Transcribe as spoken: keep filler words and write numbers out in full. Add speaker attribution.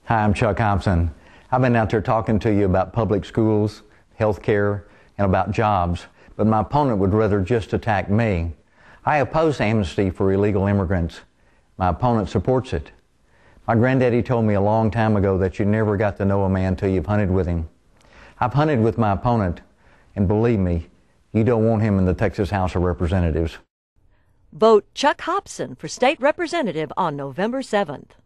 Speaker 1: Hi, I'm Chuck Hopson. I've been out there talking to you about public schools, health care, and about jobs, but my opponent would rather just attack me. I oppose amnesty for illegal immigrants. My opponent supports it. My granddaddy told me a long time ago that you never got to know a man till you've hunted with him. I've hunted with my opponent, and believe me, you don't want him in the Texas House of Representatives.
Speaker 2: Vote Chuck Hopson for state representative on November seventh.